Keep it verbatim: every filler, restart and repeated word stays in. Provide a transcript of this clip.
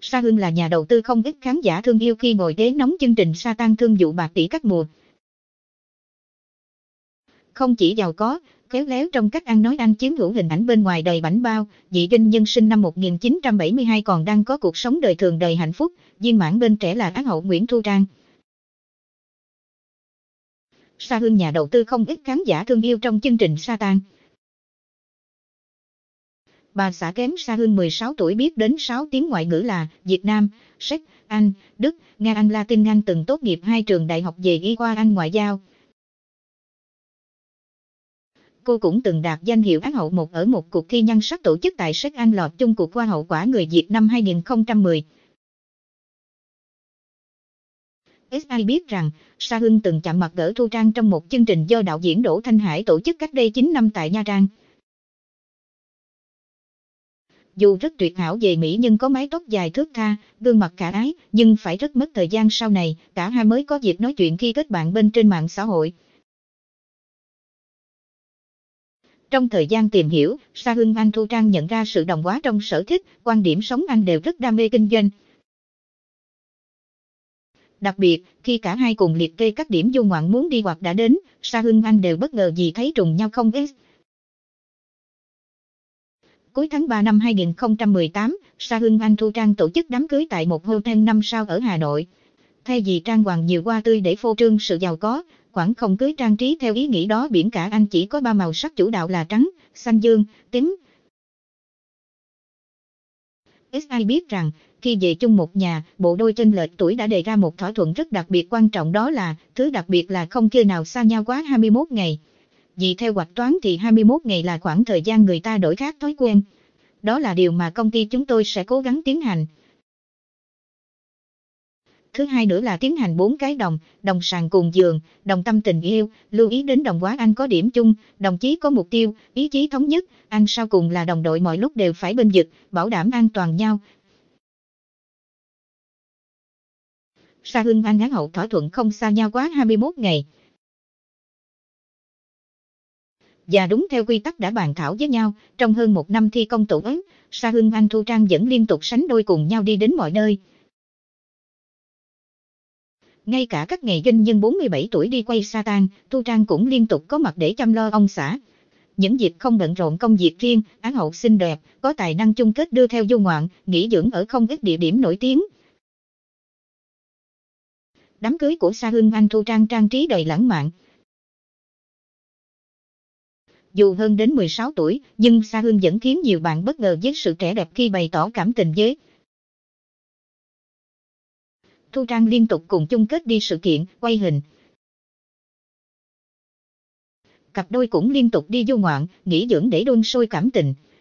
Sa Hương là nhà đầu tư không ít khán giả thương yêu khi ngồi ghế nóng chương trình Sa Tan thương vụ bạc tỷ các mùa. Không chỉ giàu có, khéo léo trong cách ăn nói, anh chiếm hữu hình ảnh bên ngoài đầy bảnh bao, dị doanh nhân sinh năm một nghìn chín trăm bảy mươi hai còn đang có cuộc sống đời thường đầy hạnh phúc, viên mãn bên trẻ là Á hậu Nguyễn Thu Trang. Sa Hương nhà đầu tư không ít khán giả thương yêu trong chương trình Sa Tan. Bà xã kém Sa Hương mười sáu tuổi, biết đến sáu tiếng ngoại ngữ là Việt Nam, Séc, Anh, Đức, Nga, Anh, Latin. Anh từng tốt nghiệp hai trường đại học về y khoa Anh ngoại giao. Cô cũng từng đạt danh hiệu Á hậu một ở một cuộc thi nhan sắc tổ chức tại Séc, Anh, lọt chung cuộc Hoa hậu quả người Việt năm hai nghìn không trăm mười. ét i biết rằng, Sa Hương từng chạm mặt gỡ Thu Trang trong một chương trình do đạo diễn Đỗ Thanh Hải tổ chức cách đây chín năm tại Nha Trang. Dù rất tuyệt hảo về mỹ nhưng có mái tóc dài thướt tha, gương mặt khả ái, nhưng phải rất mất thời gian sau này, cả hai mới có dịp nói chuyện khi kết bạn bên trên mạng xã hội. Trong thời gian tìm hiểu, Sa Hương Anh Thu Trang nhận ra sự đồng hóa trong sở thích, quan điểm sống. Anh đều rất đam mê kinh doanh. Đặc biệt, khi cả hai cùng liệt kê các điểm du ngoạn muốn đi hoặc đã đến, Sa Hương Anh đều bất ngờ vì thấy trùng nhau không ít. Cuối tháng ba năm hai nghìn không trăm mười tám, Sa Hương Anh Thu Trang tổ chức đám cưới tại một hotel năm sao ở Hà Nội. Thay vì trang hoàng nhiều hoa tươi để phô trương sự giàu có, khoản không cưới trang trí theo ý nghĩ đó, biển cả anh chỉ có ba màu sắc chủ đạo là trắng, xanh dương, tím. ét i biết rằng, khi về chung một nhà, bộ đôi chênh lệch tuổi đã đề ra một thỏa thuận rất đặc biệt quan trọng, đó là, thứ đặc biệt là không khi nào xa nhau quá hai mươi mốt ngày. Vì theo hoạch toán thì hai mươi mốt ngày là khoảng thời gian người ta đổi khác thói quen. Đó là điều mà công ty chúng tôi sẽ cố gắng tiến hành. Thứ hai nữa là tiến hành bốn cái đồng, đồng sàng cùng giường, đồng tâm tình yêu, lưu ý đến đồng hóa anh có điểm chung, đồng chí có mục tiêu, ý chí thống nhất, anh sau cùng là đồng đội mọi lúc đều phải bên vực, bảo đảm an toàn nhau. Sa Hương Anh Á hậu thỏa thuận không xa nhau quá hai mươi mốt ngày. Và đúng theo quy tắc đã bàn thảo với nhau, trong hơn một năm thi công tổ ấn, Sa Hương Anh Thu Trang vẫn liên tục sánh đôi cùng nhau đi đến mọi nơi. Ngay cả các ngày doanh nhân bốn mươi bảy tuổi đi quay Sa Tan, Thu Trang cũng liên tục có mặt để chăm lo ông xã. Những dịp không bận rộn công việc riêng, Á hậu xinh đẹp, có tài năng chung kết đưa theo du ngoạn, nghỉ dưỡng ở không ít địa điểm nổi tiếng. Đám cưới của Sa Hương Anh Thu Trang trang trí đầy lãng mạn. Dù hơn đến mười sáu tuổi, nhưng Sa Hương vẫn khiến nhiều bạn bất ngờ với sự trẻ đẹp khi bày tỏ cảm tình với Thu Trang, liên tục cùng chung kết đi sự kiện, quay hình. Cặp đôi cũng liên tục đi du ngoạn, nghỉ dưỡng để đun sôi cảm tình.